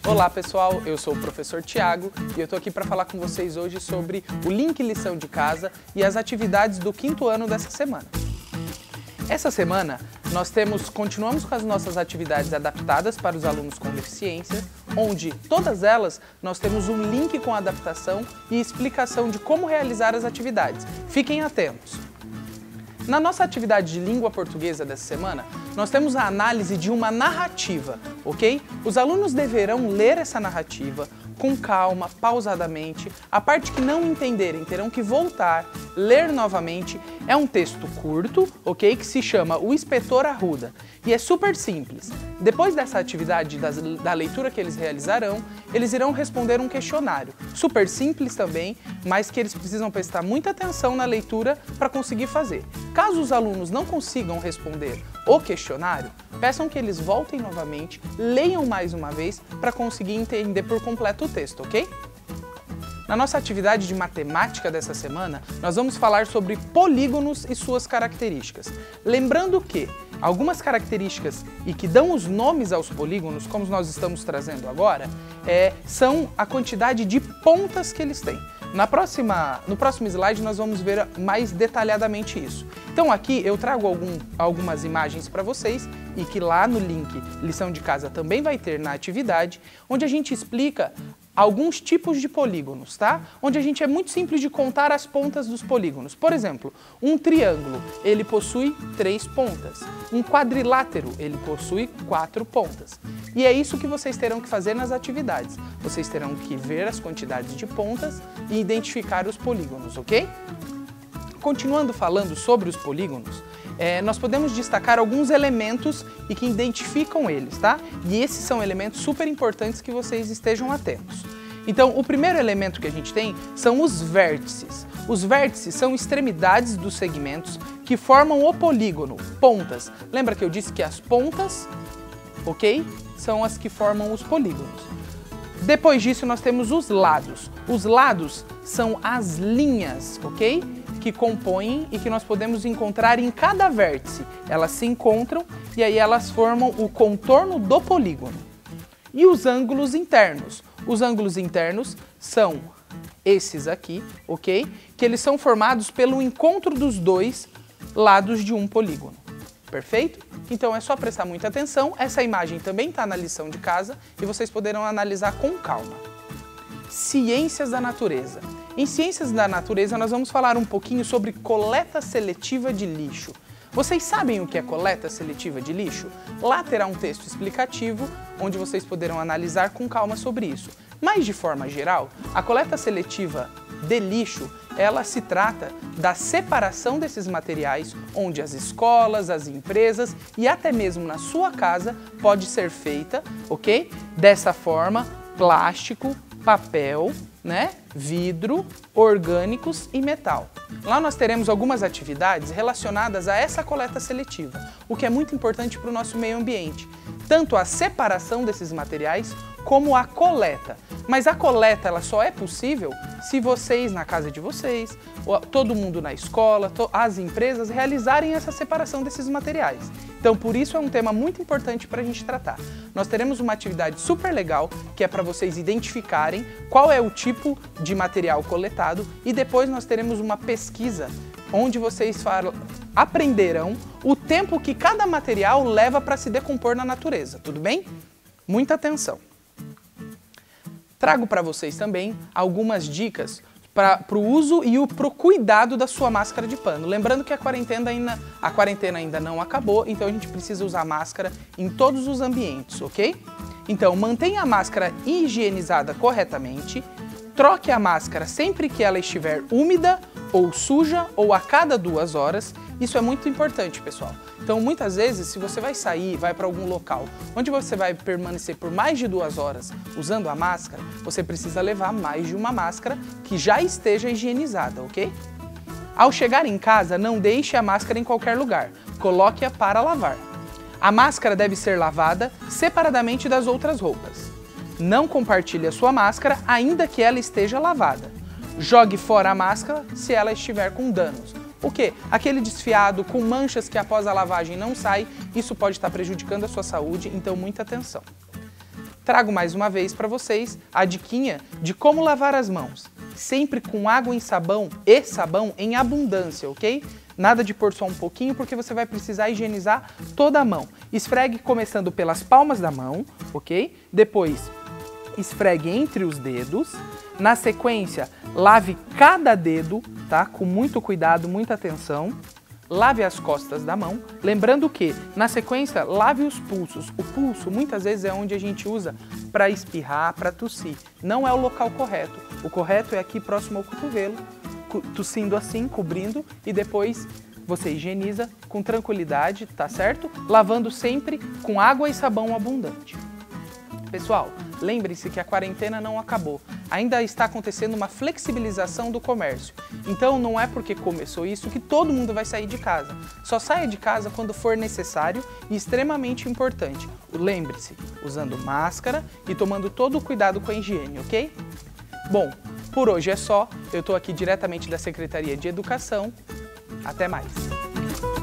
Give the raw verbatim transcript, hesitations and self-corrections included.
Olá pessoal, eu sou o professor Tiago e eu estou aqui para falar com vocês hoje sobre o link lição de casa e as atividades do quinto ano dessa semana. Essa semana nós temos, continuamos com as nossas atividades adaptadas para os alunos com deficiência, onde todas elas nós temos um link com adaptação e explicação de como realizar as atividades. Fiquem atentos! Na nossa atividade de língua portuguesa dessa semana, nós temos a análise de uma narrativa, ok? Os alunos deverão ler essa narrativa com calma, pausadamente. A parte que não entenderem terão que voltar, ler novamente. É um texto curto, ok? Que se chama O Inspetor Arruda. E é super simples. Depois dessa atividade das, da leitura que eles realizarão, eles irão responder um questionário. Super simples também, mas que eles precisam prestar muita atenção na leitura para conseguir fazer. Caso os alunos não consigam responder o questionário, peçam que eles voltem novamente, leiam mais uma vez para conseguir entender por completo o texto, ok? Na nossa atividade de matemática dessa semana, nós vamos falar sobre polígonos e suas características. Lembrando que algumas características e que dão os nomes aos polígonos, como nós estamos trazendo agora, é, são a quantidade de pontas que eles têm. Na próxima, no próximo slide nós vamos ver mais detalhadamente isso. Então aqui eu trago algum, algumas imagens para vocês e que lá no link lição de casa também vai ter na atividade, onde a gente explica alguns tipos de polígonos, tá? Onde a gente é muito simples de contar as pontas dos polígonos. Por exemplo, um triângulo, ele possui três pontas. Um quadrilátero, ele possui quatro pontas. E é isso que vocês terão que fazer nas atividades. Vocês terão que ver as quantidades de pontas e identificar os polígonos, ok? Continuando falando sobre os polígonos, é, nós podemos destacar alguns elementos e que identificam eles, tá? E esses são elementos super importantes que vocês estejam atentos. Então, o primeiro elemento que a gente tem são os vértices. Os vértices são extremidades dos segmentos que formam o polígono, pontas. Lembra que eu disse que as pontas, ok, são as que formam os polígonos. Depois disso, nós temos os lados. Os lados são as linhas, ok? Que compõem e que nós podemos encontrar em cada vértice. Elas se encontram e aí elas formam o contorno do polígono. E os ângulos internos? Os ângulos internos são esses aqui, ok? Que eles são formados pelo encontro dos dois lados de um polígono. Perfeito? Então é só prestar muita atenção. Essa imagem também está na lição de casa e vocês poderão analisar com calma. Ciências da natureza. Em Ciências da Natureza, nós vamos falar um pouquinho sobre coleta seletiva de lixo. Vocês sabem o que é coleta seletiva de lixo? Lá terá um texto explicativo, onde vocês poderão analisar com calma sobre isso. Mas, de forma geral, a coleta seletiva de lixo, ela se trata da separação desses materiais, onde as escolas, as empresas e até mesmo na sua casa pode ser feita, ok? Dessa forma, plástico, papel, né? Vidro, orgânicos e metal. Lá nós teremos algumas atividades relacionadas a essa coleta seletiva, o que é muito importante para o nosso meio ambiente, tanto a separação desses materiais como a coleta. Mas a coleta ela só é possível se vocês na casa de vocês, todo mundo na escola, as empresas realizarem essa separação desses materiais. Então por isso é um tema muito importante para a gente tratar. Nós teremos uma atividade super legal que é para vocês identificarem qual é o tipo de material coletado e depois nós teremos uma pesquisa onde vocês aprenderão o tempo que cada material leva para se decompor na natureza, tudo bem? Muita atenção! Trago para vocês também algumas dicas para o uso e para o cuidado da sua máscara de pano. Lembrando que a quarentena, ainda, a quarentena ainda não acabou, então a gente precisa usar máscara em todos os ambientes, ok? Então mantenha a máscara higienizada corretamente, troque a máscara sempre que ela estiver úmida ou suja ou a cada duas horas. Isso é muito importante, pessoal. Então, muitas vezes, se você vai sair, vai para algum local onde você vai permanecer por mais de duas horas usando a máscara, você precisa levar mais de uma máscara que já esteja higienizada, ok? Ao chegar em casa, não deixe a máscara em qualquer lugar. Coloque-a para lavar. A máscara deve ser lavada separadamente das outras roupas. Não compartilhe a sua máscara, ainda que ela esteja lavada. Jogue fora a máscara se ela estiver com danos. O quê? Aquele desfiado com manchas que após a lavagem não sai, isso pode estar prejudicando a sua saúde, então muita atenção. trago mais uma vez para vocês a diquinha de como lavar as mãos. Sempre com água e sabão e sabão em abundância, ok? Nada de pôr só um pouquinho, porque você vai precisar higienizar toda a mão. Esfregue começando pelas palmas da mão, ok? Depois, esfregue entre os dedos. Na sequência, lave cada dedo, tá? Com muito cuidado, muita atenção. Lave as costas da mão. Lembrando que, na sequência, lave os pulsos. O pulso, muitas vezes, é onde a gente usa para espirrar, para tossir. Não é o local correto. O correto é aqui próximo ao cotovelo, tossindo assim, cobrindo, e depois você higieniza com tranquilidade, tá certo? Lavando sempre com água e sabão abundante. Pessoal, lembre-se que a quarentena não acabou. Ainda está acontecendo uma flexibilização do comércio. Então não é porque começou isso que todo mundo vai sair de casa. Só saia de casa quando for necessário e extremamente importante. Lembre-se, usando máscara e tomando todo o cuidado com a higiene, ok? Bom, por hoje é só. Eu estou aqui diretamente da Secretaria de Educação. Até mais!